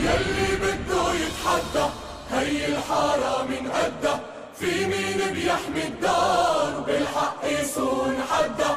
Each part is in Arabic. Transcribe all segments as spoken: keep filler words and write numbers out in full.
يلي بده يتحدى هي الحارة من قده، في مين بيحمي الدار وبالحق يصون حدا.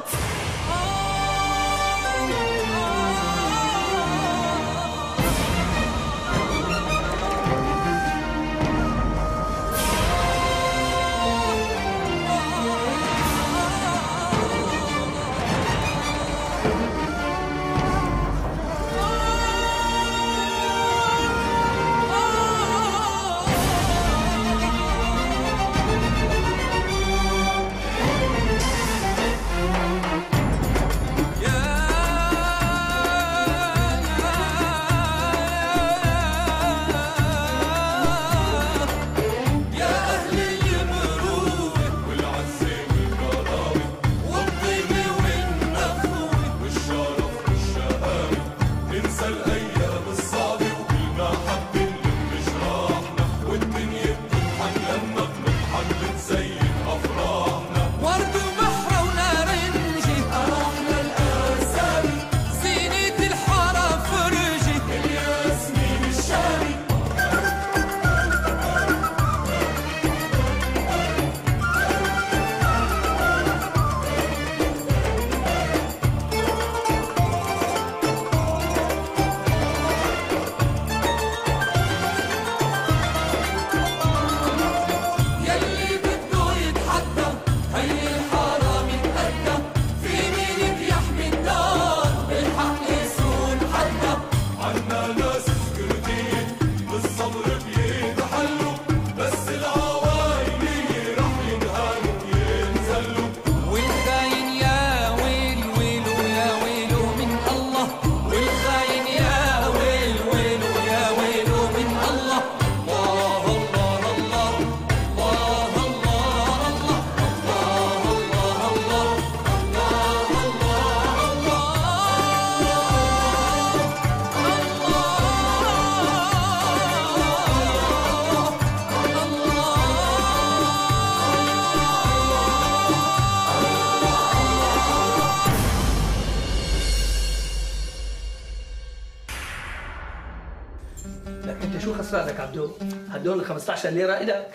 شو خسرانك عبدو؟ هدول ال خمسطعش ليرة إلك.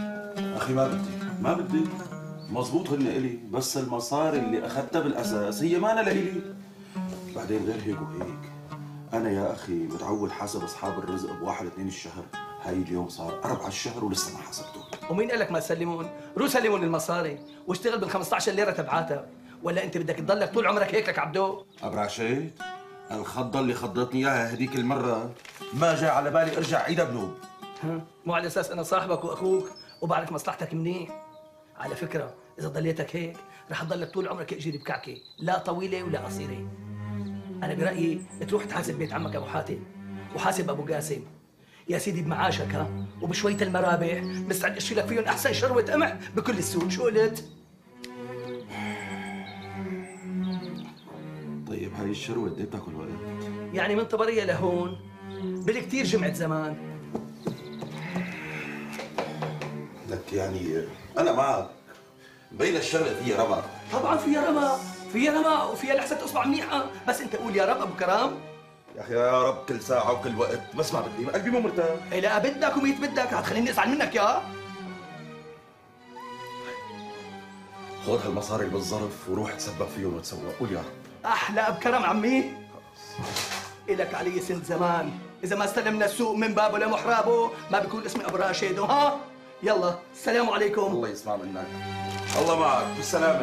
أخي ما بدي، ما بدي. مزبوط هن إلي، بس المصاري اللي أخذتها بالأساس هي مانا لإلي. بعدين غير هيك وهيك، أنا يا أخي متعود حاسب أصحاب الرزق بواحد اثنين الشهر، هاي اليوم صار أربعة الشهر ولسه ما حسبته. ومين قال لك ما تسلمون؟ روح سلمون المصاري واشتغل بال خمسطعش ليرة تبعاتك، ولا أنت بدك تضلك طول عمرك هيك لك عبدو؟ أبرعشيت؟ الخضة اللي خضتني إياها هديك المرة ما جاء على بالي أرجع عيدها بنوب. مو على أساس أنا صاحبك وأخوك وبعرف مصلحتك منيح. على فكرة إذا ضليتك هيك رح تضلك طول عمرك إجري بكعكة، لا طويلة ولا قصيرة. أنا برأيي تروح تحاسب بيت عمك أبو حاتم وحاسب أبو قاسم. يا سيدي بمعاشك ها وبشوية المرابح مستعد أشيل لك فيهم أحسن شروة قمح بكل السوق. شو قلت؟ طيب هاي الشروة قد ايه بتاكل وقت؟ يعني من طبرية لهون بالكثير جمعة زمان. لك يعني أنا معك، بين الشغلة فيها رمى. طبعا فيها رمى، فيها رمى وفيها لحسة اصبع منيحة، بس انت قول يا رب ابو كرام. يا اخي يا رب كل ساعة وكل وقت، بس ما بدي، قلبي مو مرتاح. إيه لا بدك وميت بدك، هتخليني ازعل منك يا. خذ هالمصاري اللي بالظرف وروح تسبب فيهم وتسوق، قول يا رب. احلى ابو كرم عمي. إلك علي سنة زمان، إذا ما استلمنا السوق من بابه لمحرابه ما بيكون اسمي أبو راشد. ها؟ يلا السلام عليكم. الله يسمع منك. الله معك بالسلامة.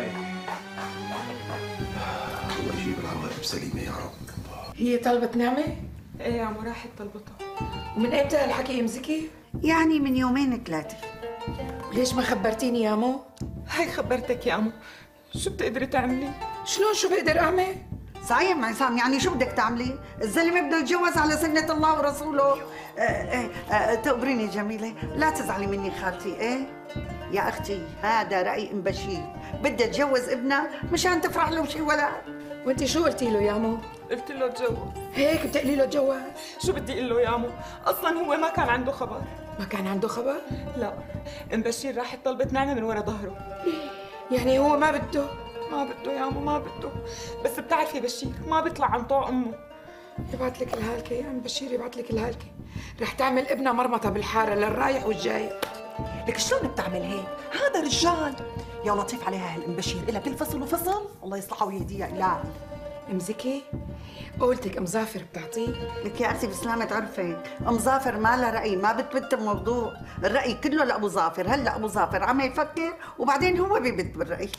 الله يجيب العواقب سليمة يا رب. هي طلبت نعمة؟ ايه يا عمو راحت طلبتها. ومن ايمتى هالحكي يمزكي؟ يعني من يومين ثلاثة. ليش ما خبرتيني يا عمو؟ هاي خبرتك يا عمو، شو بتقدري تعملي؟ شلون شو بقدر أعمل؟ صحيح عصام، يعني شو بدك تعملي؟ الزلمه بده يتجوز على سنه الله ورسوله. آه آه آه تقبريني جميله، لا تزعلي مني خالتي. ايه يا اختي هذا راي ام بشير، بدها تجوز ابنها مشان تفرح له بشي ولد. وانت شو قلتي له يا عمو؟ قلت له تجوز. هيك بتقلي له تجوز؟ شو بدي اقول له يا عمو؟ اصلا هو ما كان عنده خبر. ما كان عنده خبر؟ لا، ام بشير راحت طلبت نعمه من ورا ظهره. يعني هو ما بده؟ ما بده يا عمو ما بده، بس بتعرفي بشير ما بيطلع عن طوع امه. يبعث لك الهالكه يا ام بشير، يبعث لك الهالكه. رح تعمل ابنها مرمطة بالحارة للرايح والجاي. لك شلون بتعمل هيك؟ هذا رجال. يا لطيف عليها هالام بشير، إلها كل فصل وفصل الله يصلحها ويهديها. لا ام زكي قولتك ام ظافر بتعطيه؟ لك يا اختي بسلامة تعرفي ام ظافر ما لها راي، ما بتبت الموضوع، الراي كله لابو ظافر. هلا ابو ظافر عم يفكر وبعدين هو بيبت بالراي.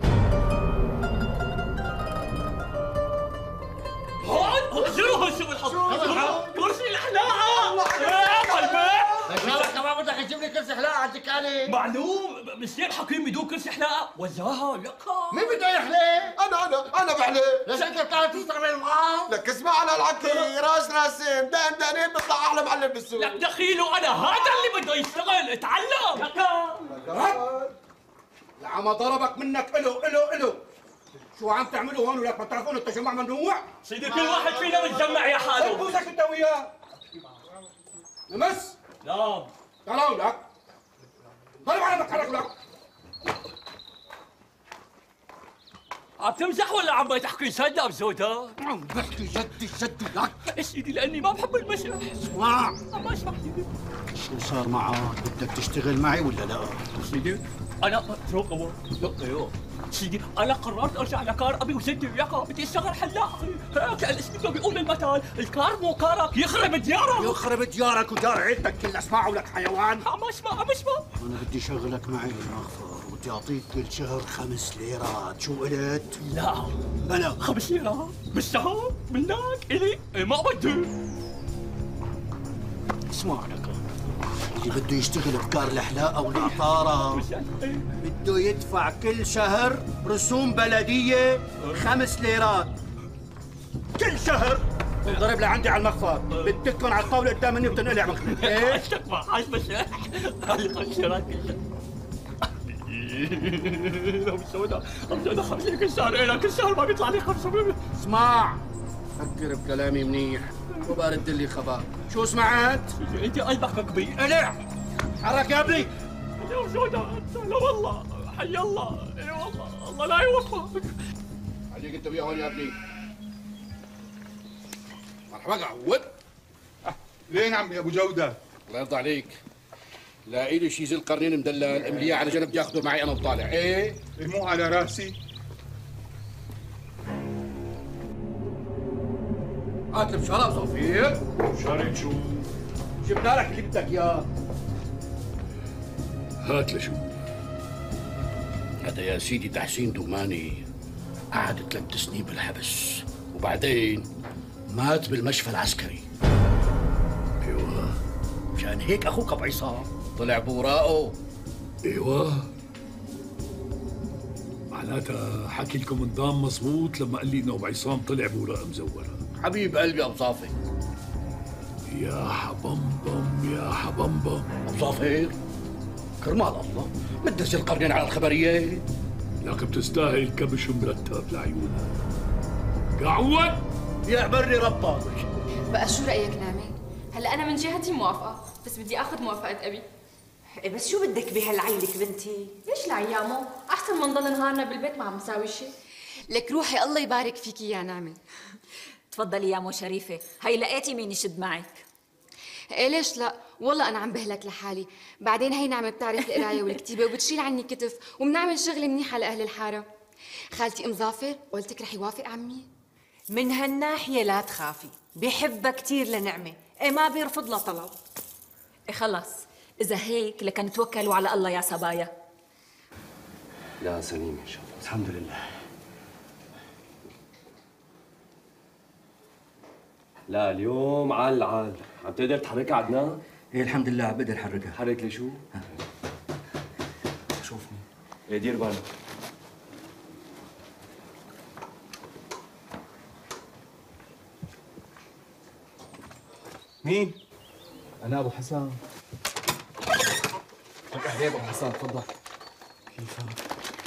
هون شنو هالشغل الحط؟ كرسي الحلاقه يا قلبي. لك كمان بدك تجيب لي كرسي حلاقه عندك عليه؟ معلوم مسير حكيم بدون كرسي حلاقه وزاها لك. مين بده يحلي؟ انا انا انا بحلي. ليش انت بتعرف تشتغل معاه؟ لك اسمع انا الحكي راس راسين دان دانين بيطلع احلى معلم بالسوق. لك دخيله انا هذا اللي بده يشتغل اتعلم لك. يا عم ضربك منك الو الو الو. شو عم تعملوا هون ولك ما بتعرفون التجمع ممنوع؟ سيدي كل واحد فينا متجمع يا حاله. بوسك انت وياه. نمس؟ لا تعالوا لك. ضرب على مكانك لك. عم تمزح ولا عم تحكي صدق بزودها؟ عم بحكي جدي جدي لك. سيدي لاني ما بحب المزح. اسمع ما اسمح سيدي. شو صار معك؟ بدك تشتغل معي ولا لا؟ سيدي انا اترك ابو لا يا سيدي انا قررت ارجع لكار ابي وجدي وياك بدي اشتغل حلاق. هيك الاسم بيقول المثل الكار مو كارك يخرب ديارك. يخرب ديارك ودار عيلتك كلها. اسمعوا لك حيوان. عم اسمع عم اسمع. انا بدي شغلك معي بالمغفر وبدي اعطيك كل شهر خمس ليرات. شو قلت؟ لا بلا خمس ليرات بالشهر منك الي إيه ما بدي. اسمع لك اللي بده يشتغل بكار الحلاقه والعطاره بده يدفع كل شهر رسوم بلديه خمس ليرات كل شهر. انضرب لعندي على المخفر بتكن على الطاوله قدام مني وبتنقلع من خلفي. ايش؟ عشتك ما عاش بشح هاي خشرات كلها. لو سودا رجعنا خمسين كل شهر إيه كل شهر ما بيطلع لي خمسة. اسمع فكر بكلامي منيح وبارد لي خبر. شو سمعت؟ انت قلبك كبير. قلع حرك يا ابني. لو سودا لا والله حي الله. اي والله الله لا يوفقك. عليك انت وياه هون يا ابني. مرحبا عود. لين عم يا ابو جوده؟ الله يرضى عليك. لاقي لي شي ذي القرنين مدلل امليه على جنب بدي اخذه معي انا وطالع. ايه مو على راسي. هات لي بشرى صفير. شريط شو؟ جبنا لك اللي بدك اياه. هات لشو؟ هذا يا سيدي تحسين دوماني قعد ثلاث سنين بالحبس وبعدين مات بالمشفى العسكري. ايوه مشان هيك اخوك ابو عصام طلع بوراقه. ايوه معناتها حكي الكومندان مزبوط لما قال لي انه ابو عصام طلع بوراقه مزوره. حبيب قلبي ابو صافي. يا حبمبم يا حبمبم. ابو صافي كرمال الله مدرس القرنين على الخبريه. لك بتستاهل كبش مرتب لعيونك. قعود يا بري ربك. بقى شو رأيك نعمة؟ هلا أنا من جهتي موافقة، بس بدي آخذ موافقة أبي. إيه بس شو بدك بهالعيلك بنتي؟ ليش لا يا مو؟ أحسن ما نضل نهارنا بالبيت ما عم نساوي شيء. لك روحي الله يبارك فيكي يا نعمة. تفضلي يا مو شريفة، هي لقيتي مين يشد معك. إيه ليش لا؟ والله أنا عم بهلك لحالي، بعدين هي نعمة بتعرف القراية والكتيبة وبتشيل عني كتف وبنعمل شغل منيحة لأهل الحارة. خالتي أم ظافر قلتك رح يوافق عمي؟ من هالناحية لا تخافي، بيحبها كتير لنعمة، إيه ما بيرفض لها طلب. إيه خلص، إذا هيك لكن توكلوا على الله يا صبايا. لا سليم إن شاء الله. الحمد لله. لا اليوم عال عال. عم تقدر تحركها عدنان؟ ايه الحمد لله عم بقدر احركها. حرك لي شو؟ شوفني. ايه دير بالك. مين؟ أنا أبو حسن. لك أهلين أبو حسن، تفضل. كيفك؟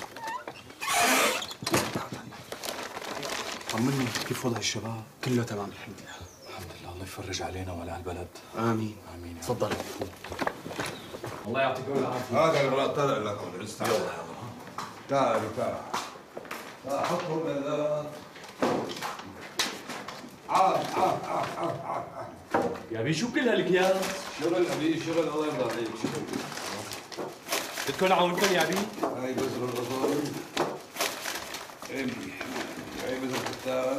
طمني كيف وضع الشباب؟ كله تمام الحمد لله. الحمد لله، الله يفرج علينا وعلى هالبلد. آمين. آمين. تفضل. الله يعطيكم العافية. هذا الغراء طلع لكم العز. تعالوا تعالوا تعالوا. تعالوا حطهم ال عاد عاد عاد عاد عاد. يا بي شو كل هالاكياس؟ شغل ابي شغل الله يرضى عليك شغل. بدكم اعاونكم يا بي؟ هاي بذر الغزال. امي هاي بذر الفتان.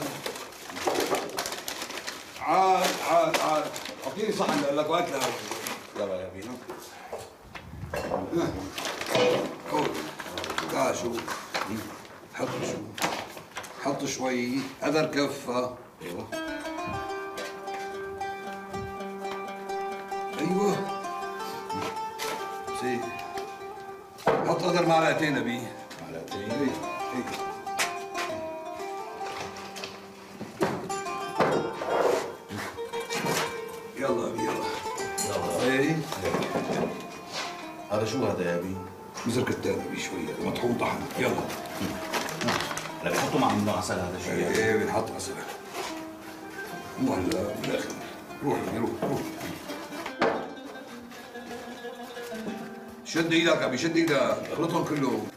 عاد عاد عاد اعطيني صحن لك واكلها. يلا يا بي. كول تعال شوف. حط شو حط شوي قدر كفة. ايوه ايوه سي حط قدر معلقتين ابي. معلقتين اي اي يلا ابي يلا يلا اي. هذا شو هذا يا ابي؟ بزر كتان ابي شوية مطحون طحن. يلا لا بحطوا مع منه عسل هذا شو يعني؟ ايه بنحط عسل. مو هلا بالاخر. روح روح روح. شد ايدك ابي شد ايدك اخلطهم كلهم.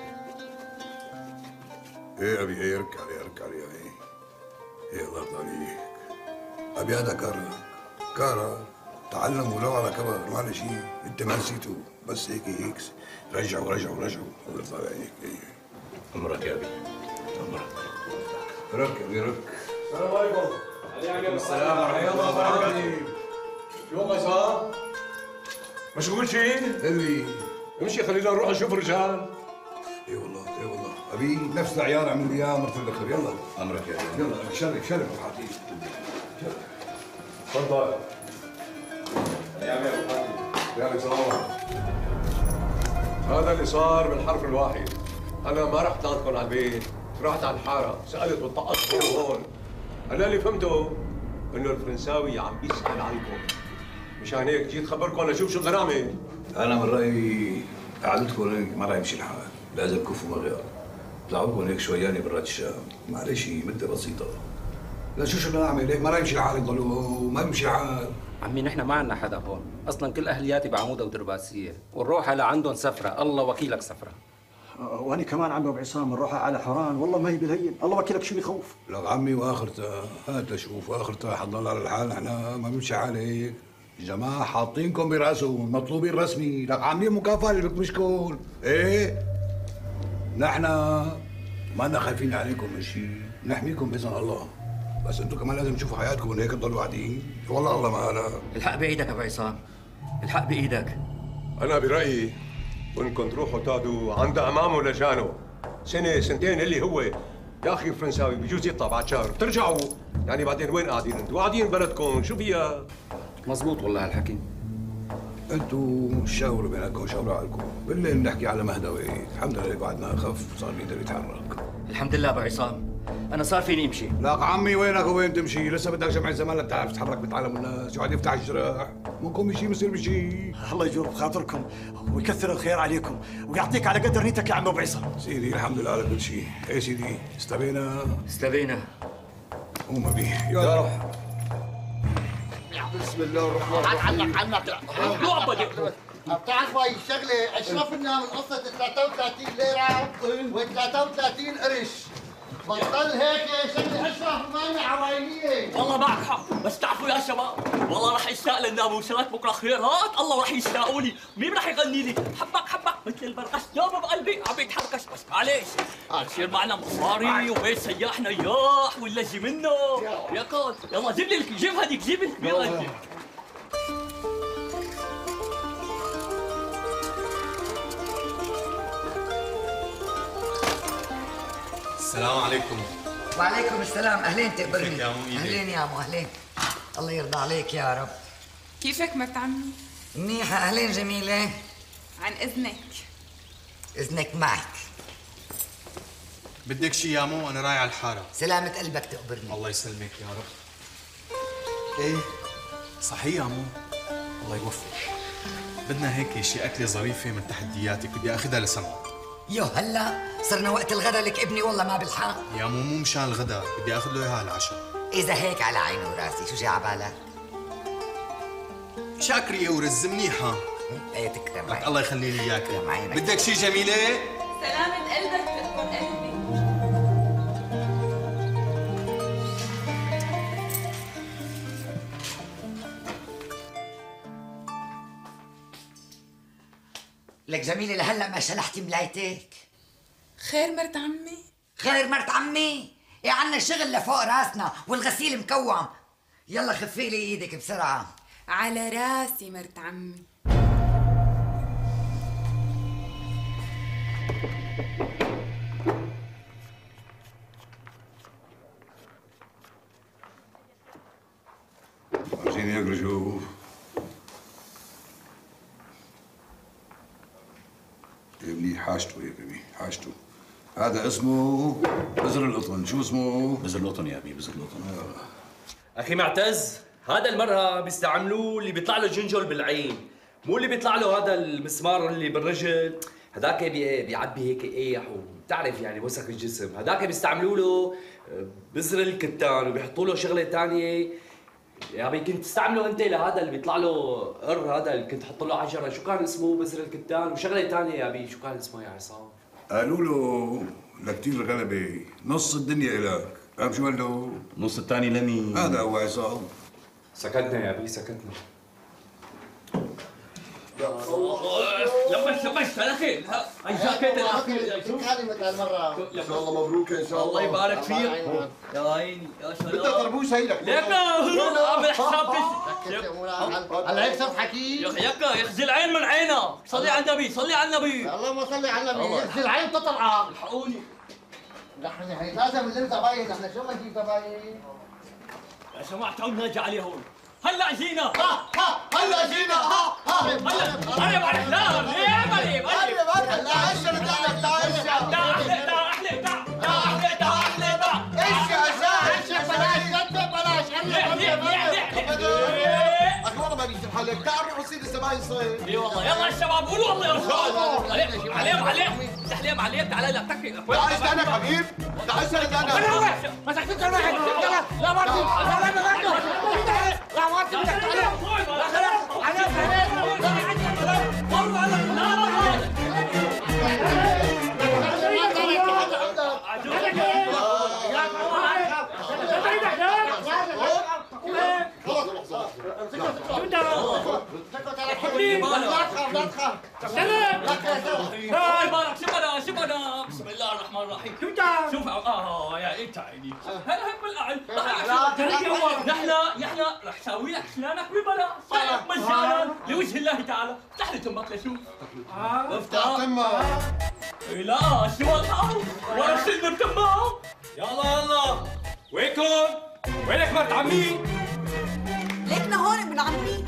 ايه ابي ايه رك علي رك علي ايه. ايه الله يرضى عليك. ابي هذا كارك كارك تعلم ولو على كبر ما شيء انت ما نسيته بس هيك هيك رجعوا رجعوا رجعوا الله يرضى عليك. ايه عمرك يا ابي عمرك. رك ابي رك. السلام عليكم. عليكم السلام ورحمة الله وبركاته. شو قيصر؟ مشغول شيء؟ اللي امشي خلينا نروح نشوف الرجال. اي والله اي والله ابي نفس العيار عمل لي اياه مرة الاخر. يلا عمرك يا ابي. يلا شرف شرف حاطين. تفضل. يا سلام. هذا اللي صار بالحرف الواحد. انا ما رحت عندكم على البيت، رحت على الحاره، سالت وطقطت هون. انا اللي فهمته انه الفرنساوي عم بيسال عنكم. مشان هيك جيت خبركم اشوف شو الغرامه. انا من رايي قعدتكم هيك ما راح يمشي الحال، لازم كفوا مغيار. طلعوكم هيك شوياني برات الشام، معلش مده بسيطه. لا شو شو بدنا نعمل هيك ما راح يمشي الحال يضلوا ما يمشي الحال. عمي نحن ما عندنا حدا هون، اصلا كل اهلياتي بعموده ودرباسيه، والروحه لعندهم سفره، الله وكيلك سفره. وانا كمان عمي ابو عصام نروح على حوران، والله ما هي بالهين، الله وكيلك شو بيخوف. لك عمي واخرتها هات لشوف واخرتها حنضل على الحال. احنا ما بنمشي حال هيك. جماعه حاطينكم براسهم مطلوبين رسمي. لك عاملين مكافاه اللي بكمشكم. ايه نحن ما لنا خايفين عليكم من شيء، نحميكم باذن الله. بس انتم كمان لازم تشوفوا حياتكم من هيك تضلوا قاعدين. والله الله ما انا الحق بايدك ابو عصام، الحق بايدك. انا برايي انكم تروحوا تاخذوا عند امامه لجانه سنه سنتين اللي هو يا اخي الفرنساوي بجوز يطلع بعد شهر بترجعوا. يعني بعدين وين قاعدين انتم؟ قاعدين بلدكم شو فيها؟ مزبوط والله الحكي. انتم شاوروا بينكم شاوروا عليكم. بالليل بنحكي على مهدوي. الحمد لله بعدنا اخف صار بيقدر يتحرك. الحمد لله ابو عصام، انا صار فيني امشي. لك عمي وينك وين تمشي؟ لسه بدك جمع زمان لتعرف تتحرك بتعلم الناس، يقعد يفتح الجراح، منكم بشي بصير بشي. الله يجور بخاطركم ويكثر الخير عليكم ويعطيك على قدر نيتك يا عم ابو عصام. سيدي الحمد لله على كل شيء. ايه سيدي استبينا استبينا. قوم ابي يا رب. بسم الله الرحمن الرحيم. عنك عنك بتعرف هاي الشغله اشرفنا من قصه ثلاثة وثلاثين ليره و ثلاثة وثلاثين قرش. بطل هيك شغله اشرف ماني عوايليه. والله معك حق، بس تعرفوا يا شباب والله رح اشتاق للناموسات بكره خيرات الله رح يشتاقوا لي. مين رح يغني لي؟ حبك حبك مثل البرقص دوب بقلبي عم يتحركش. بس معلش بصير معنا مصاري وبيت سياح نياح واللجي منه. يا كون يلا جيب لي جيب هذيك جيب لي. السلام عليكم. وعليكم السلام. اهلين تقبرني. يا أمي. اهلين يا امو اهلين. الله يرضى عليك يا رب. كيفك مرت عمي؟ منيحة. اهلين جميلة. عن اذنك. اذنك معك. بدك شي يا مو؟ انا رايح على الحاره. سلامة قلبك تقبرني. الله يسلمك يا رب. ايه صحيح يا مو. الله يوفقك. بدنا هيك شي اكله ظريفه من تحدياتك، بدي اخذها لسما. يو هلا صرنا وقت الغدا لك ابني والله ما بالحق. يا مو مو مشان الغدا، بدي اخذ له اياها على العشاء. اذا هيك على عيني وراسي. شو جاي على بالك؟ شاكرية ورز منيحة. ايه تكرم لك الله يخلي لي اياك. تكرم عينك. بدك شي جميلة؟ سلامة قلبك تكون قلبي. لك جميلة لهلا ما شلحتي ملايتك. خير مرت عمي؟ خير مرت عمي؟ يا عنا الشغل لفوق راسنا والغسيل مكوم. يلا خفي لي ايدك بسرعة. على راسي مرت عمي. عايزين يقروا شوف. جايب لي حاجته يا ابي حاجته. هذا اسمه بزر القطن. شو اسمه؟ بزر القطن يا ابي، بزر القطن. اخي معتز، هذا المرة بيستعملوه اللي بيطلع له جنجل بالعين، مو اللي بيطلع له هذا المسمار اللي بالرجل. هذاك بي بيعبي هيك ايح وبتعرف يعني وسخ الجسم. هذاك بيستعملوا له بزر الكتان وبيحطوا له شغله ثانيه. يا ابي كنت تستعمله انت لهذا اللي بيطلع له قر، هذا اللي كنت تحط له عجره، شو كان اسمه؟ بزر الكتان وشغله ثانيه يا ابي، شو كان اسمه يا عصام؟ قالوا له لكتير الغلبة نص الدنيا إلك. فاهم شو قال له؟ نص الثاني لمين؟ هذا هو عصام. سكتنا يا ابي سكتنا. لبش لبش على خير. هاي جاكيت هذه مثل هالمرة. ان شاء الله مبروك ان شاء الله. الله يبارك فيك. يا عيني يا سلام. بدها طربوش هيلك. ليك عامل حسابك. هلا هيك صفحكي. يا اخي يكا يخزي العين من عينك. صلي على النبي صلي على النبي. اللهم صل على النبي. يخزي العين تطلع. الحقوني. نحن هي لازم نلم زباين. نحن شو بدنا نجيب زباين؟ يا جماعة تعالوا نرجع عليه هون. هلا جينا. ها ها هلا جينا. ها ها هلا قرب على الحلال. ليه قرب قرب قرب. لا عشرة تعال تعال. تعال احلى تعال احلى تعال احلى تعال احلى تعال. ايش يا عشان بلاش بلاش بلاش. اخبار ما بيجي حالك. تعال روح وصير الزباين صير. اي والله يلا يا شباب قولوا والله يا شباب. عليك عليك عليك تحليم عليك. تعال لا تكفي. تعال استنى حبيب. تعال استنى انا. مسكت انت واحد. لا ما لا لا لا لا ما بسم الله الرحمن الرحيم. شوف اه يا انت عيني هلا هيك بالاعلى. نحن نحن رح نسوي لك اسنانك ببلاش صحيح مجانا لوجه الله تعالى. افتح لي تمك لشوف. افتح تمك. لا شو الحال؟ ورا سن بتمك. يلا يلا وينكم؟ وينك مرت عمي؟ ليكنا هون ابن عمي.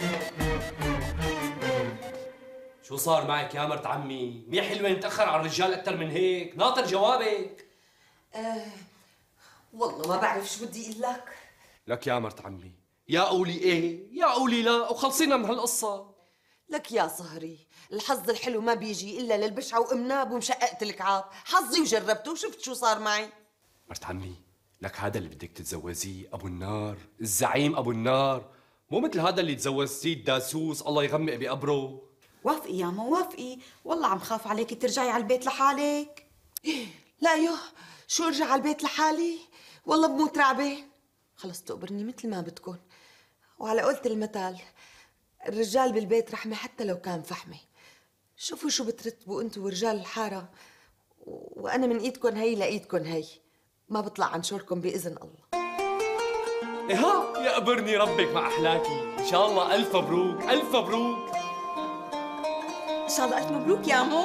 شو صار معك يا مرت عمي؟ مي حلوة نتأخر على الرجال أكثر من هيك، ناطر جوابك. آه والله ما بعرف شو بدي اقول لك. لك يا مرت عمي، يا قولي ايه يا قولي لا وخلصينا من هالقصة. لك يا صهري، الحظ الحلو ما بيجي الا للبشعة وامناب ومشققة الكعاب، حظي وجربته وشفت شو صار معي. مرت عمي، لك هذا اللي بدك تتزوجيه ابو النار، الزعيم ابو النار، مو مثل هذا اللي تزوجتيه الداسوس الله يغمق بقبره. وافقي يا ماما وافقي، والله عم خاف عليكي ترجعي على البيت لحالك. لا يوه، شو ارجع على البيت لحالي؟ والله بموت رعبة. خلص تقبرني مثل ما بدكن. وعلى قولة المثل، الرجال بالبيت رحمة حتى لو كان فحمة. شوفوا شو بترتبوا انتوا ورجال الحارة، وانا من ايدكن هي لايدكن هي، ما بطلع عن شوركم باذن الله. إيه ها يا قبرني ربك مع احلاكي، ان شاء الله الف مبروك الف مبروك. ان شاء الله الف مبروك يا عمو.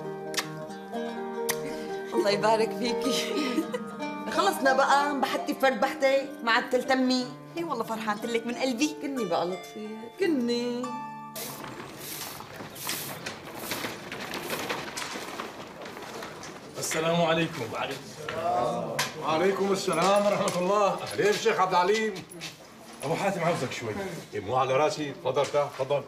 الله يبارك فيكي. خلصنا بقى، بحتي فرد بحتي مع التلتمي. اي والله فرحانة لك من قلبي. كني بقى لطفي كني. السلام عليكم. وعليكم السلام. وعليكم السلام ورحمة الله. أهلين الشيخ عبد العليم. أبو حاتم عاوزك شوي. مو على راسي، تفضل تفضل.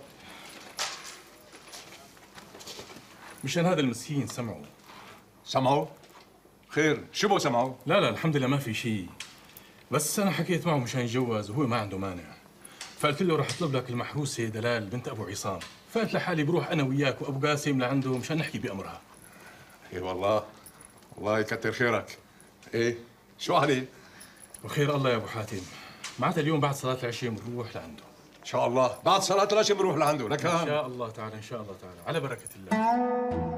مشان هذا المسكين سمعوا. سمعوا؟ خير، شو بو سمعوا؟ لا لا الحمد لله ما في شيء. بس أنا حكيت معه مشان يتجوز وهو ما عنده مانع. فقلت له رح أطلب لك المحروسة دلال بنت أبو عصام. فقلت لحالي بروح أنا وياك وأبو قاسم لعنده مشان نحكي بأمرها. اي والله الله يكتر خيرك. ايه شو عليه؟ وخير الله يا ابو حاتم. معناتها اليوم بعد صلاة العشاء بنروح لعنده. ان شاء الله بعد صلاه العشاء بنروح لعنده لك ان شاء الله تعالى، ان شاء الله تعالى، على بركه الله.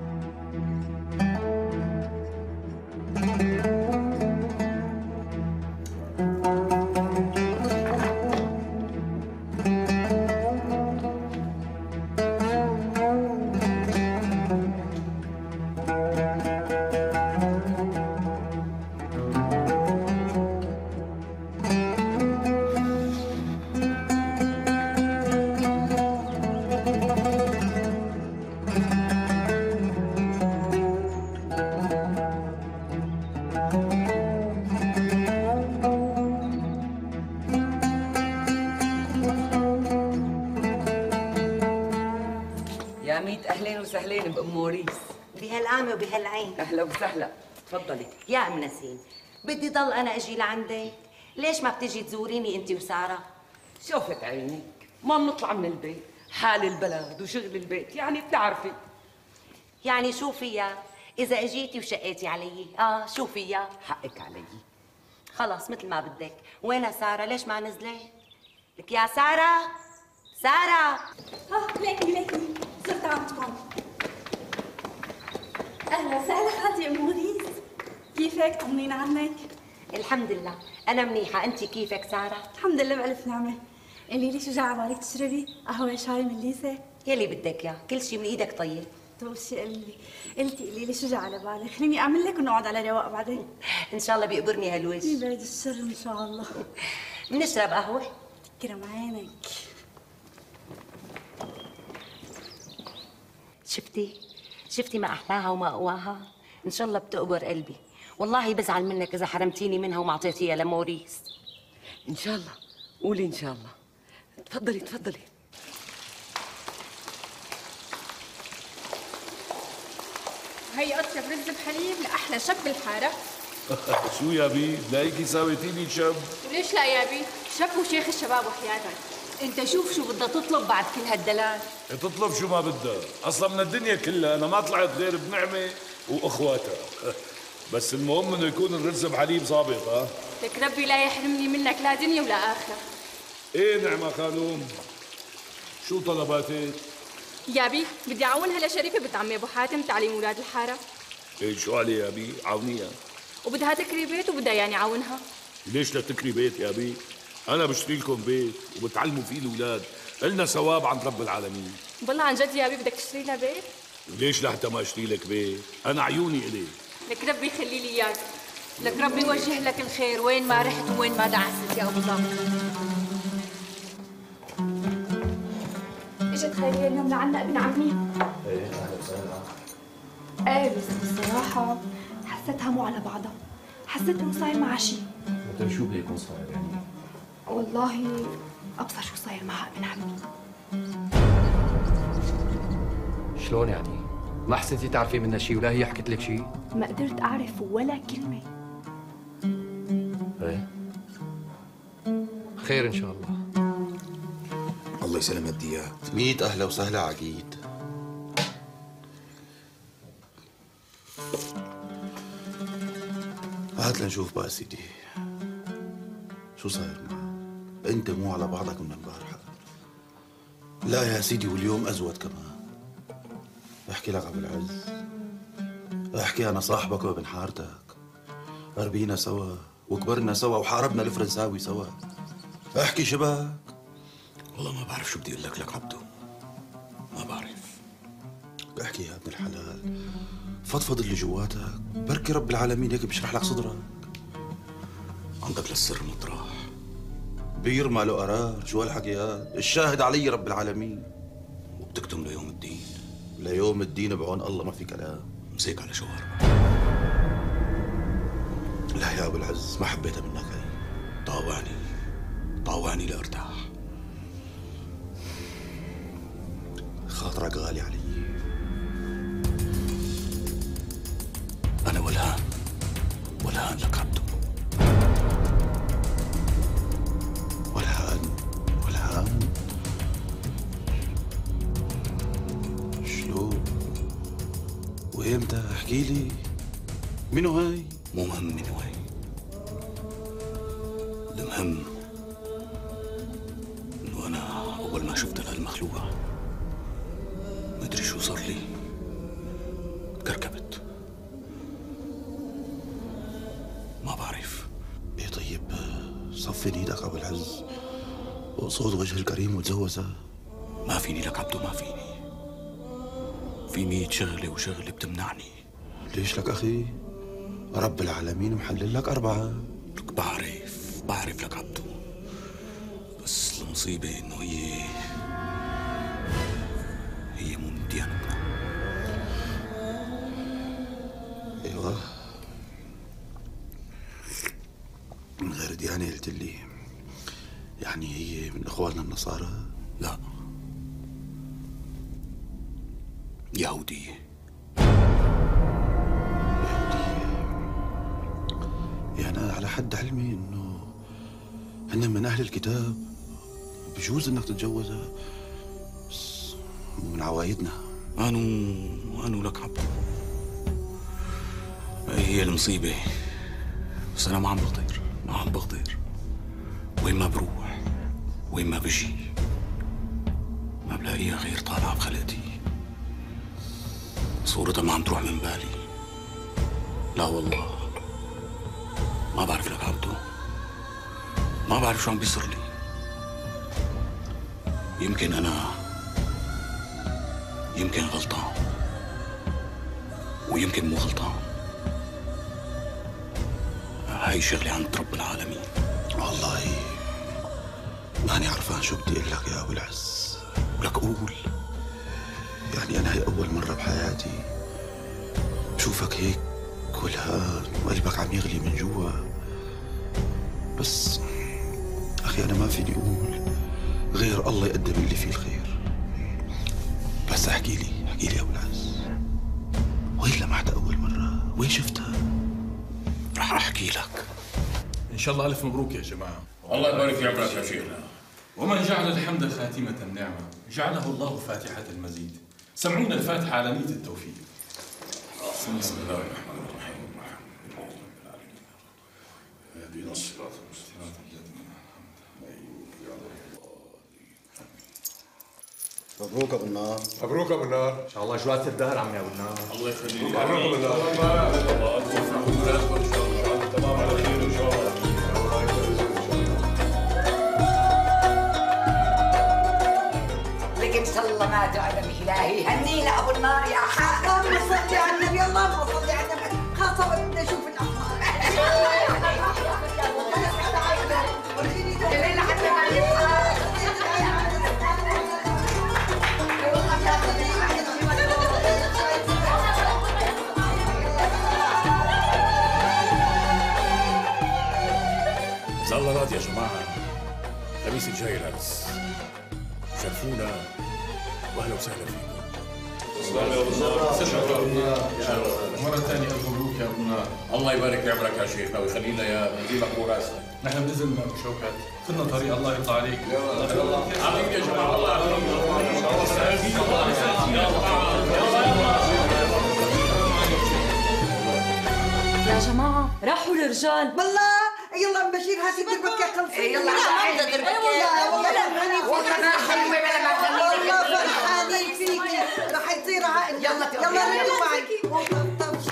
يا ميت اهلين وسهلين بام موريس. بهالقامة وبهالعين. اهلا وسهلا، تفضلي. يا ام نسيم، بدي ضل انا اجي لعندك، ليش ما بتجي تزوريني انت وساره؟ شوفت عينك، ما بنطلع من البيت، حال البلد وشغل البيت، يعني بتعرفي. يعني شو فيها؟ اذا اجيتي وشقيتي علي، اه شو فيها؟ حقك علي. خلص مثل ما بدك. وينها ساره؟ ليش ما نزلت؟ لك يا ساره، ساره. اه ليكي ليكي صرت عندكم. اهلا وسهلا خالتي ام موريس، كيفك؟ طمنينا عنك. الحمد لله، انا منيحه، انت كيفك ساره؟ الحمد لله بألف نعمه. قولي لي شو جاي على بالك تشربي؟ قهوه شاي من ليسه؟ يلي بدك اياه، كل شيء من ايدك طيب. طيب شو قلي؟ قلتي قولي لي شو جاي على بالك، خليني اعمل لك ونقعد على رواق بعدين. ان شاء الله بيقبرني هالوجه. يبعد الشر ان شاء الله. بنشرب قهوه؟ كرم عينك. شفتي؟ شفتي ما احلاها وما اقواها؟ ان شاء الله بتقبر قلبي. والله بزعل منك اذا حرمتيني منها وما اعطيتيها لموريس. ان شاء الله، قولي ان شاء الله. تفضلي تفضلي. هي اطيب رز بحليب لاحلى شاب بالحاره. شو يا بي؟ بلاقيكي ساويتيني شاب. وليش لا يا بي؟ شاب وشيخ الشباب وحياتك. انت شوف شو بدها تطلب بعد كل هالدلال. تطلب شو ما بدها، اصلا من الدنيا كلها انا ما طلعت غير بنعمه واخواتها. بس المهم انه يكون الرز بحليب ظابط. ها لك ربي لا يحرمني منك لا دنيا ولا اخره. ايه نعمه خانوم، شو طلباتك؟ يا بي بدي اعاونها لشريفه بنت عمي ابو حاتم تعليم اولاد الحاره. ايه شو علي يا بي؟ عاونيها. وبدها تكري بيت وبدها يعني عاونها. ليش لا تكري بيت يا بي؟ انا بشتري لكم بيت وبتعلموا فيه الاولاد، النا ثواب عند رب العالمين. والله عن جد يا بي بدك تشتري لها بيت؟ وليش لحتى ما اشتري لك بيت؟ انا عيوني اليك. لك ربي يخلي لي اياك، لك ربي يوجه لك الخير وين ما رحت وين ما دعست يا ابو ضابط. اجت خيريه اليوم لعنا ابن عمي. ايه اهلا وسهلا. ايه بس بصراحه حسيتها مو على بعضها، حسيت انه صاير معها شيء. طيب شو بده يكون صاير يعني؟ والله ابصر شو صاير معها ابن عمي. شلون يعني؟ ما حسيتي تعرفي منها شيء ولا هي حكت لك شيء؟ ما قدرت اعرف ولا كلمه. ايه خير ان شاء الله. الله يسلم الديات. ميت اهلا وسهلا عقيد. هات لنشوف بقى سيدي شو صاير معك. انت مو على بعضك من امبارحه. لا يا سيدي، واليوم ازود كمان. احكي لك ابو العز، احكي انا صاحبك وابن حارتك، ربينا سوا وكبرنا سوا وحاربنا الفرنساوي سوا. احكي شبك. والله ما بعرف شو بدي اقول لك لك عبدو، ما بعرف. احكي يا ابن الحلال، فضفض اللي جواتك، بركي رب العالمين هيك بيشرح لك صدرك. عندك للسر مطرح، بير ما له قرار. شو هالحكيات؟ الشاهد علي رب العالمين. وبتكتم ليوم الدين. ليوم الدين بعون الله ما في كلام. مسيك على شوارب. لا يا ابو العز، ما حبيتها منك هي. طاوعني طاوعني لارتاح. خاطرك غالي علي. انا ولهان ولهان لك عبدو. ولهان ولهان. شلون وامتى؟ احكي لي. منو هاي؟ مو مهم منو هاي، المهم انه انا وصلت لهالمخلوقة مدري شو صار لي، كركبت ما بعرف. ايه طيب صفي ايدك ابو العز وقصود وجه الكريم وتزوجها. ما فيني لك عبدو، ما فيني، في مية شغلة وشغلة بتمنعني. ليش لك اخي؟ رب العالمين محلل لك أربعة. لك بعرف بعرف لك عبدو، بس المصيبة إنه هي هي مو من ديانتنا. ايوه من غير ديانة قلت لي، يعني هي من اخواننا النصارى؟ لا، يهودية. يعني أنا على حد علمي إنه هن من أهل الكتاب، بجوز إنك تتجوزها، بس مو من عوايدنا. أنو أنو لك عبد، هي المصيبة، بس أنا ما عم بقدر، ما عم بقدر. وين ما بروح وين ما بجي ما بلاقيها غير طالعة بخلقتي، صورتها ما عم تروح من بالي. لا والله ما بعرف لك عبدو، ما بعرف شو عم بيصير لي. يمكن أنا يمكن غلطان ويمكن مو غلطان، هاي شغلة عند رب العالمين. والله ماني عرفان شو بدي اقول لك يا ابو العز. لك قول. يعني انا هي اول مرة بحياتي بشوفك هيك كلها وقلبك عم يغلي من جوا، بس اخي انا ما فيني اقول غير الله يقدم اللي فيه الخير. بس احكي لي احكي لي يا ابو العز، وين لمحتها اول مرة؟ وين شفتها؟ رح احكي لك. ان شاء الله الف مبروك يا جماعه. الله يبارك في عمرك يا شيخنا. ومن جعل الحمد خاتمة النعمة جعله الله فاتحة المزيد. سمعونا الفاتحة على نية التوفيق. بسم الله الرحمن الرحيم. اهدنا الصراط المستقيم. مبروك ابو النار. مبروك ابو النار. ان شاء الله جوات الدهر عمي ابو النار. الله يخليك. مبروك ابو النار. الله توفقوا ولادكم ان شاء الله تمام على خير ان شاء الله. لك ان شاء الله ما تعلم الهي. هنينا ابو النار يا حاج. اللهم صل على النبي، اللهم صل على النبي. خاصة بدنا نشوف الاخبار. زلرات يا جماعة، خميس الجاي العرس، شرفونا واهلا وسهلا فيكم. مرة ثانية ألف مبروك يا أبو نار. الله يبارك بعمرك يا شيخنا ويخلينا يا مدير مقبول راسنا. نحن بنزلنا أبو شوكت، خدنا طريق الله يرضى عليك. عظيم يا جماعة. الله يا جماعة راحوا الرجال. بالله يلا بشير هاتي دربك يا خلصي. يلا عندها دربك يا والله فرحانين فيكي. ولا ما خليني والله فرحانين فيكي، رح يصير عقد. يلا يلا ردوا معي.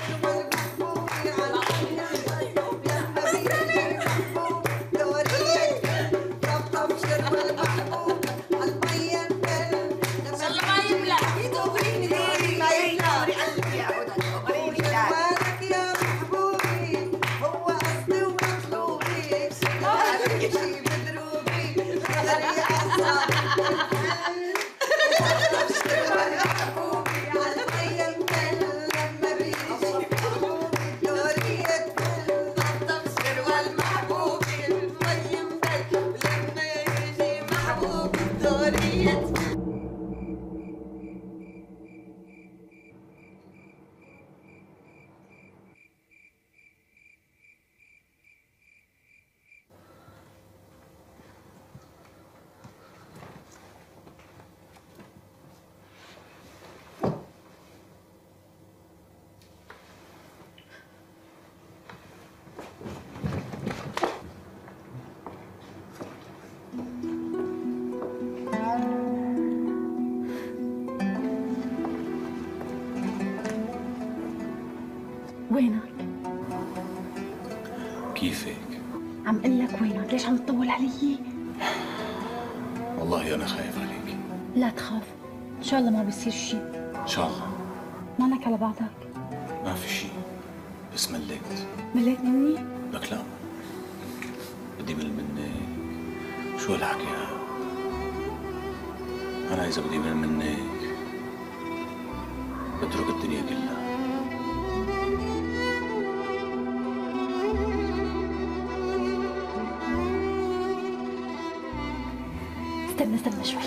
وينك؟ كيفك؟ عم قل لك وينك؟ ليش عم تطول علي؟ والله أنا خايف عليك. لا تخاف، إن شاء الله ما بيصير شيء. إن شاء الله. مالك على بعضك؟ ما في شيء، بس مليت. مليت مني؟ لك لا، بدي مل منك. شو هالحكي هذا؟ أنا إذا بدي مل منك بترك الدنيا كلها. استنى استنى شوي.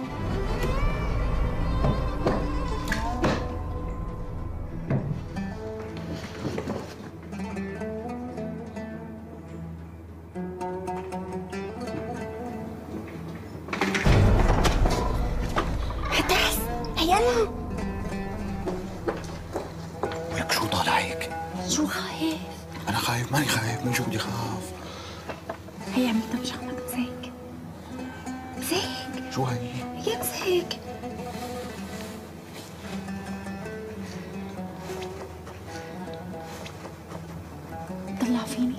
عتاس هيلا. ولك شو طالع هيك؟ شو خايف؟ أنا خايف؟ ماني خايف، من شو بدي خاف؟ هي عملتها بشغلك مسك. مسك. شو هي؟ هي مسك. طلع فيني.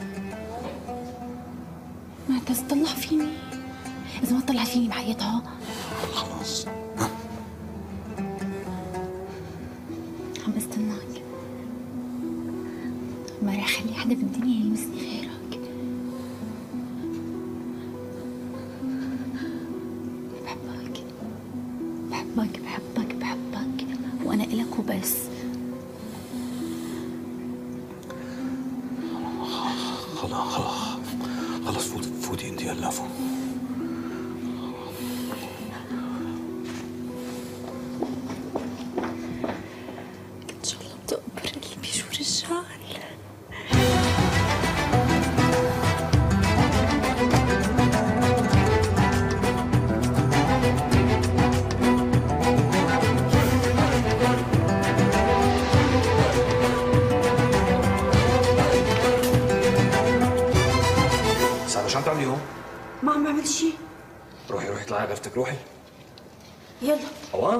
معتز طلع فيني. إذا ما طلع فيني بعيطها. خلاص. عم بستناك. ما رح خلي حدا بالدنيا يلمسني غيرك. بحبك بحبك بحبك بحبك وأنا إلك وبس. خلاص خلاص خلاص فوتي فوتي انت هلا فوت. إن شاء الله بتقبر قلبي. شو رجال. سامة شو عم تعملي هون؟ ما عم بعمل شيء. روحي روحي اطلعي على غرفتك روحي. يلا. هوام.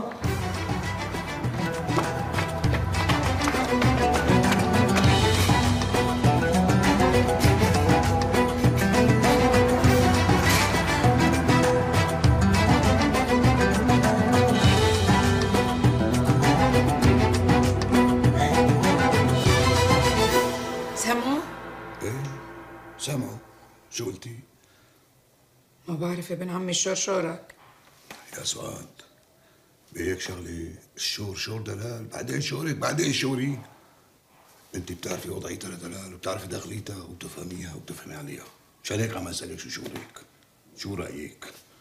سامعوا؟ ايه سامعوا. شو قلتي؟ ما بعرف ابن عمي شرشورك. يا سعاد بهيك شغله الشور شور دلال، بعدين شورك بعدين شوري. انت بتعرفي وضعيتها لدلال وبتعرفي دخليتها وبتفهميها وبتفهمي عليها، مشان هيك عم اسالك شو شورك؟ شو رايك؟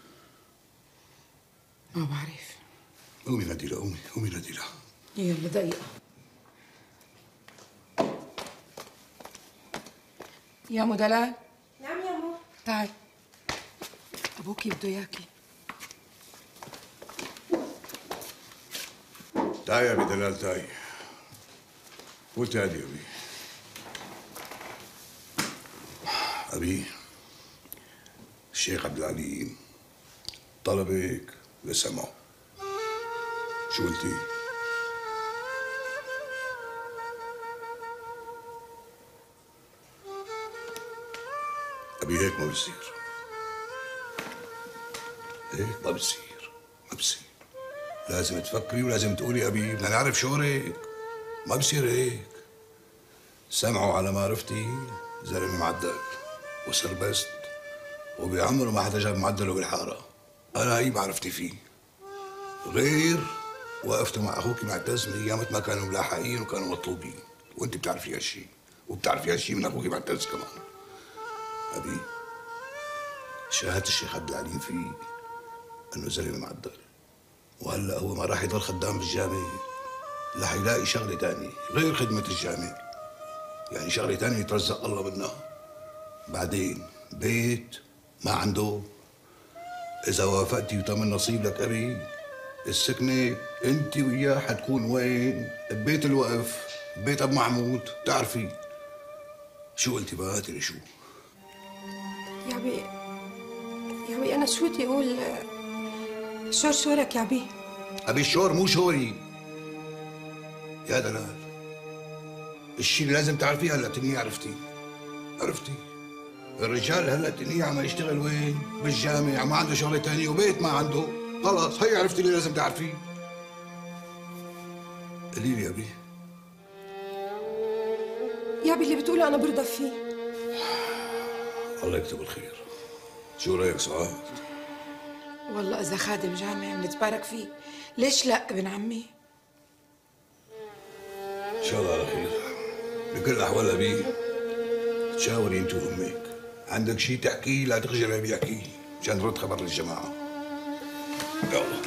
ما بعرف. قومي ناديلة، قومي قومي ناديلة. يلا دقيقة. يا ام دلال. نعم يا مو. تعي. ابوكي بده اياكي. تعي يا ابي دلال تعي. قلت هادي يا ابي. ابي الشيخ عبد العليم طلبك لسمعه. شو قلتي؟ ابي هيك ما بصير. هيك ما بصير ما بصير. لازم تفكري ولازم تقولي ابي بدنا نعرف شورك. ما بصير هيك. سمعوا على معرفتي زلمه معدل وسربست وبعمره ما حدا جاب معدله بالحاره. انا هي معرفتي فيه. غير وقفتوا مع اخوك معتز من ايامت ما كانوا ملاحقين وكانوا مطلوبين، وانت بتعرفي هالشيء وبتعرفي هالشيء من اخوك معتز كمان. ابي شاهدت الشيخ عبد العليم فيه انه زلمه معدل، وهلا هو ما راح يضل خدام بالجامع، رح يلاقي شغله ثانيه غير خدمه الجامع، يعني شغله ثانيه يترزق الله منها. بعدين بيت ما عنده. اذا وافقتي وتم نصيب لك ابي السكنه انت وياه حتكون وين؟ ببيت الوقف، ببيت ابو محمود، بتعرفي. شو قلتي بقى؟ هاتي شو؟ يا بي يا بي انا شو بدي اقول؟ شور شورك يا بي. ابي الشور مو شوري يا دلال. الشيء اللي لازم تعرفيه هلا تنيه عرفتي عرفتي الرجال هلا تنيه عم يشتغل وين؟ بالجامع، ما عنده شغله ثانيه وبيت ما عنده، خلص هي عرفتي اللي لازم تعرفيه. قولي لي يا بي. يا بي اللي بتقوله انا برضى فيه. الله يكتب الخير. شو رايك سعاد؟ والله اذا خادم جامع بنتبارك فيه، ليش لا ابن عمي؟ ان شاء الله على خير. بكل الاحوال ابي تشاوري انت وامك، عندك شيء تحكيه لا تخجلي بيحكيه مشان نرد خبر للجماعه. يلا.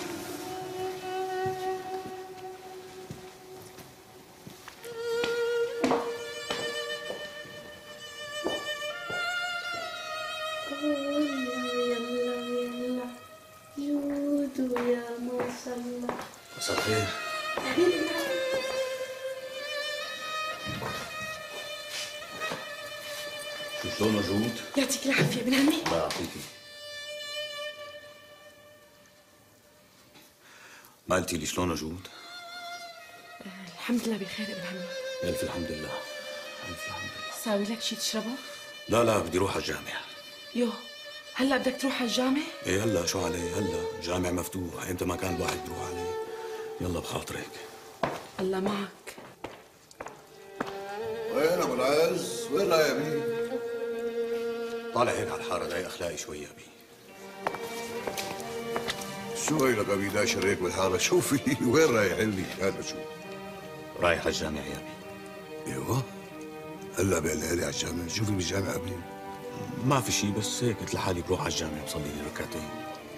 مساء الخير. شو شلونه جود؟ يعطيك العافية ابن عمي. الله يعطيكي. ما قلتي لي شلونه جود؟ الحمد لله بخير ابن عمي. ألف الحمد لله. ألف الحمد لله. ساوي لك شي تشربه؟ لا لا بدي اروح على الجامع. يو هلا بدك تروح على الجامع؟ ايه هلا شو عليه هلا الجامع مفتوح، ايمتى ما كان الواحد بيروح عليه. يلا بخاطرك. الله معك. وين ابو العز؟ وين رايح يا بي؟ طالع هيك على الحاره ضايق اخلاقي شوي يا بي. شو هي لك ابي داشر هيك بالحاره؟ شو في؟ وين رايح لي؟ هذا شو؟ رايح على الجامع يا بي. ايوه هلا بقلي على الجامع، شو في بالجامع ابي؟ ما في شيء بس هيك قلت لحالي بروح على الجامع بصلي لي ركعتين.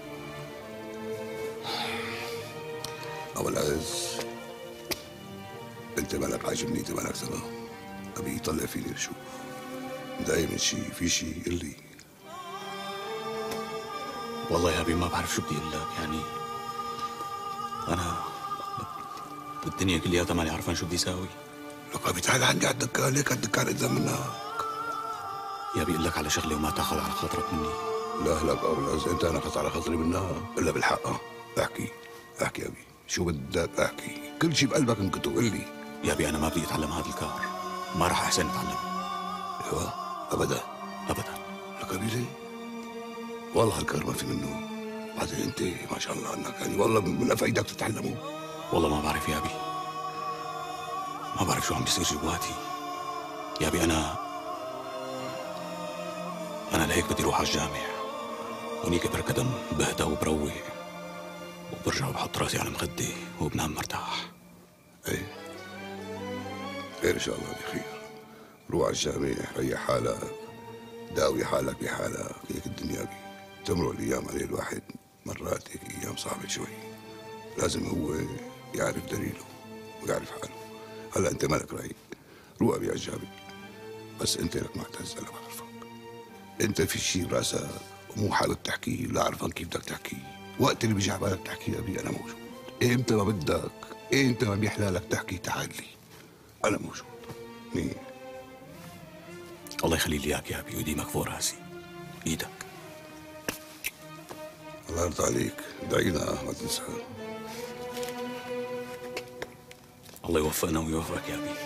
ابو العز انت مالك عاجبني، انت مالك تمام. ابي يطلع فيني لشوف دايما شيء في شيء قل لي. والله يا ابي ما بعرف شو بدي اقول لك، يعني انا بالدنيا كلياتها ماني عارفان شو بدي اساوي. لك ابي تعال عندي على الدكان، ليك على الدكان قدام منك. يا ابي اقول لك على شغله وما تاخذ على خاطرك مني. لا لك ابو العز انت انا اخذت على خاطري منها الا بالحق. احكي احكي يا ابي شو بدك احكي، كل شيء بقلبك انكتب قل لي. يا ابي انا ما بدي اتعلم هذا الكار، ما راح احسن اتعلم. ايوه ابدا ابدا. لك ابي ليه؟ والله هالكار ما في منه، بعدين انت ما شاء الله انك يعني والله من افايدك تتعلمه. والله ما بعرف يا ابي، ما بعرف شو عم بيصير جواتي. يا ابي انا انا لهيك بدي اروح على الجامع، هونيك بركض بهدى وبروق وبرجع وبحط راسي على المخدة وبنام مرتاح. ايه خير ان شاء الله بخير. روح على الجامع ريح حالك، داوي حالك بحالك، هيك الدنيا بي تمرق الايام عليه الواحد مرات هيك ايام صعبة شوي، لازم هو يعرف دليله ويعرف حاله. هلا انت مالك رايق، روح ابي على الجامع، بس انت لك معتز انا بعرفك، انت في شيء براسك ومو حابب تحكيه ولا عارفان كيف بدك تحكيه، وقت اللي بيجي على بالك تحكيه ابي انا موجود، امتى ما بدك امتى ما بيحلى لك تحكي تعال لي انا موجود. مين؟ الله يخلي لي اياك يا ابي ويديمك فوق راسي ايدك. الله يرضى عليك، ادعينا ما تنسى. الله يوفقنا ويوفقك يا ابي.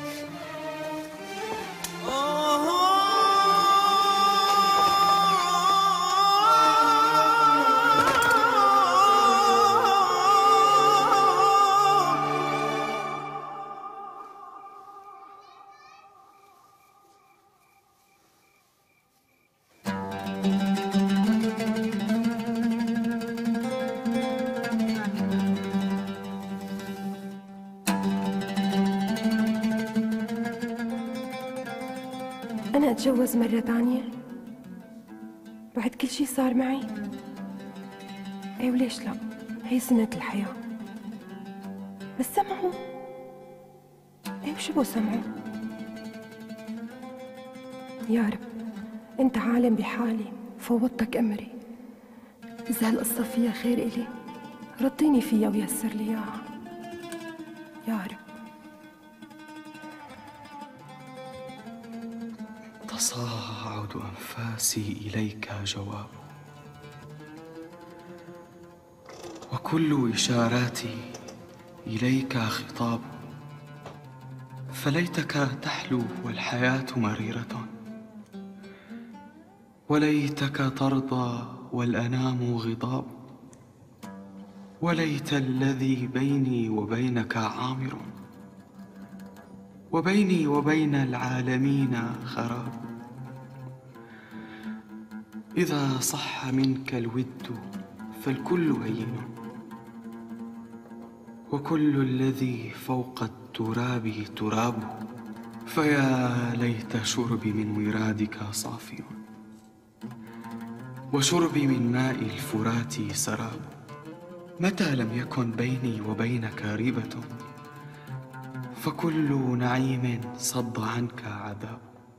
أنا أتجوز مرة تانية بعد كل شي صار معي؟ إيه وليش لا؟ هي سنة الحياة. بس سمعوا. إيه وشو بو سمعوا؟ يا رب أنت عالم بحالي، فوضتك أمري. إذا هالقصة فيها خير إلي رضيني فيها ويسر لي إياها يا رب. تصاعد أنفاسي إليك جواب، وكل إشاراتي إليك خطاب، فليتك تحلو والحياة مريرة، وليتك ترضى والأنام غضاب، وليت الذي بيني وبينك عامر، وبيني وبين العالمين خراب. إذا صح منك الود فالكل هين، وكل الذي فوق التراب تراب. فيا ليت شربي من ورادك صافي، وشربي من ماء الفرات سراب. متى لم يكن بيني وبينك ريبة، فكل نعيم صد عنك عذاب.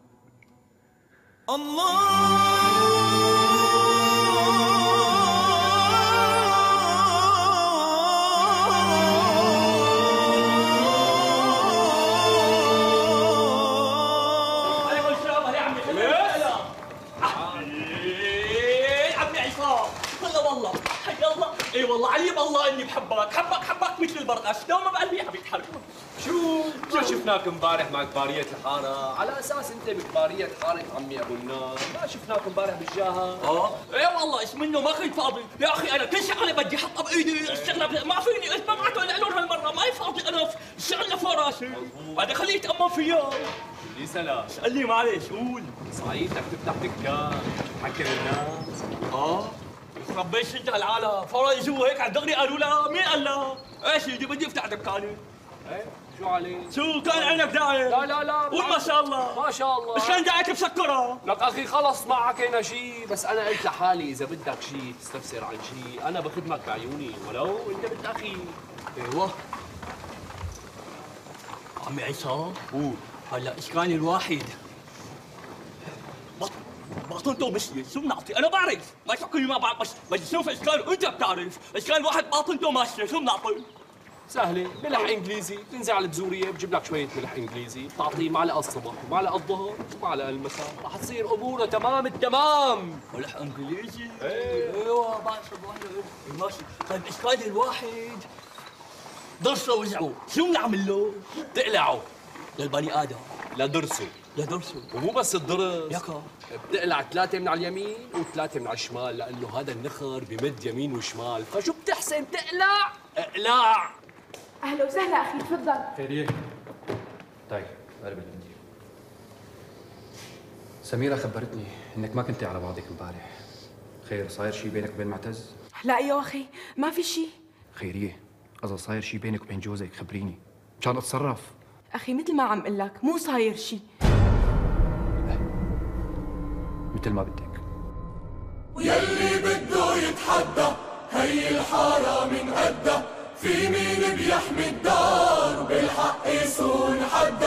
اي والله عليم الله اني بحبك، حبك حبك مثل البرقش، دوما بقلبي حبيت حرب. شو ما شفناك امبارح مع كبارية الحارة، على اساس انت بكبارية حارة عمي ابو النار، ما شفناك امبارح بالجاهة. اه اي والله اسم منه ما كنت فاضي، يا اخي انا كل شغله بدي احطها بايدي، الشغله ما فيني اتبعته لانه هالمره ما فاضي انا الشغله فوق راسي، بعدين خليه يتامل فيها. لي سلام، اسالني معلش قول. صحيح بدك تفتح دكان، تحكي الناس. اه ربيش انت هالعالم، فورا يجوا هيك على الدغري قالوا لها، مين قال لها؟ ايش سيدي بدي افتح دكاني. ايه شو عليك؟ شو كان عندك داعي؟ لا لا لا قول ما شاء الله. ما شاء الله. مش كان داعيك مسكرة؟ لك اخي خلص ما حكينا شيء، بس انا قلت لحالي اذا بدك شيء تستفسر عن شيء، انا بخدمك بعيوني ولو انت بنت اخي. ايوه عمي عصام قول. هلا اشكالي الواحد باطنته مشيت، شو بنعطي؟ انا بعرف، ما تحكي ما بعرف، بس بدي اشوف اشكال وانت بتعرف، اشكال الواحد باطنته ماشيه، شو بنعطي؟ سهلة، ملح انجليزي، بتنزل على البزورية بتجيب لك شوية ملح انجليزي، بتعطيه معلقة الصبح ومعلقة الظهر ومعلقة المساء، رح تصير اموره تمام التمام. ملح انجليزي؟ ايه ايوه بعرف ماشي، طيب اشكال الواحد ضرسه وزعه، شو بنعمل له؟ بتقلعه للبني ادم، لضرسه لضرسه، ومو بس الضرس ياكا بتقلع ثلاثة من على اليمين وثلاثة من على الشمال، لأنه هذا النخر بمد يمين وشمال، فشو بتحسن تقلع؟ اقلع. اهلا وسهلا اخي تفضل. خيريه. طيب قرب المنديل. سميرة خبرتني انك ما كنتي على بعضك امبارح. خير صاير شيء بينك وبين معتز؟ لا يا اخي ما في شيء. خيريه، اذا صاير شيء بينك وبين جوزك خبريني مشان اتصرف. اخي مثل ما عم قل لك مو صاير شيء. مثل ما بدك. ويلي بده يتحدى هي الحارة من قدها، في مين بيحمي الدار وبالحق يصون حدا.